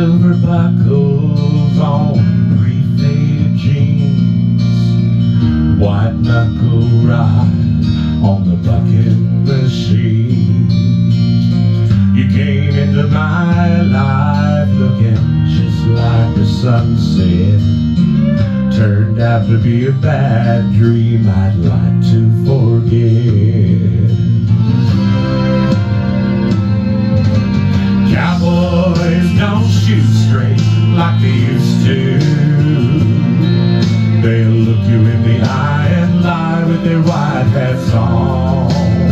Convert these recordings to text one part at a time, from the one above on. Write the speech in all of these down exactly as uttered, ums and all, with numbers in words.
silver buckles on pre-faded jeans, white knuckle ride on the bucking machine. You came into my life looking just like the sunset. Turned out to be a bad dream I'd like to forget. Cowboys don't shoot straight like they used to. They'll look you in the eye and lie with their white hats on.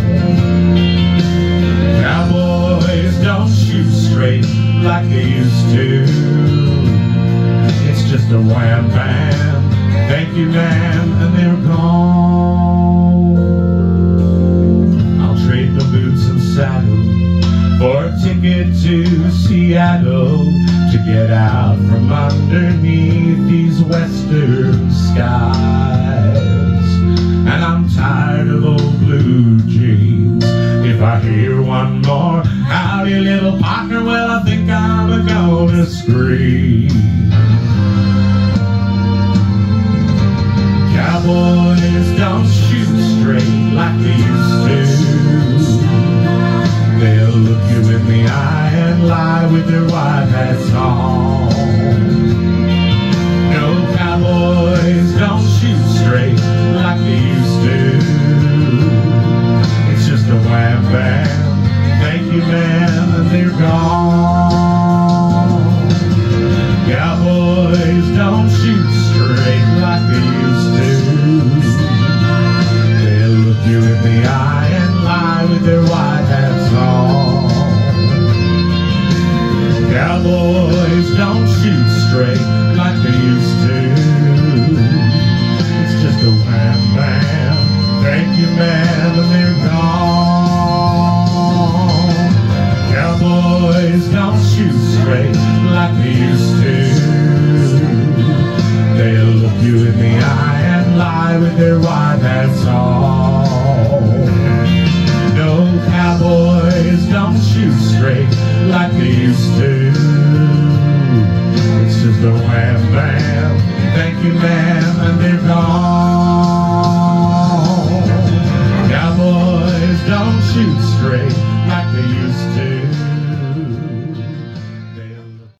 Cowboys don't shoot straight like they used to. It's just a wham bam, thank you ma'am, and they're gone. I'll trade the boots and saddle for a ticket to Seattle, to get out from underneath these western skies. And I'm tired of old blue jeans. If I hear one more howdy little partner, well I think I'm gonna scream. Cowboys don't shoot straight like they used to. They'll look you in the eye and lie with their white hats on. No, cowboys don't shoot straight like they used to. It's just a wham bam, thank you ma'am, and they're gone. Cowboys don't shoot straight like they used to. They'll look you in the eye and lie with their white hats on. Cowboys don't shoot straight like they used to. It's just a wham bam, thank you ma'am, and they're gone. Cowboys don't shoot straight like they used to. They'll look you in the eye and lie with their white hats on. No, cowboys don't shoot straight like they used to. It's just a wham bam, thank you ma'am, and they're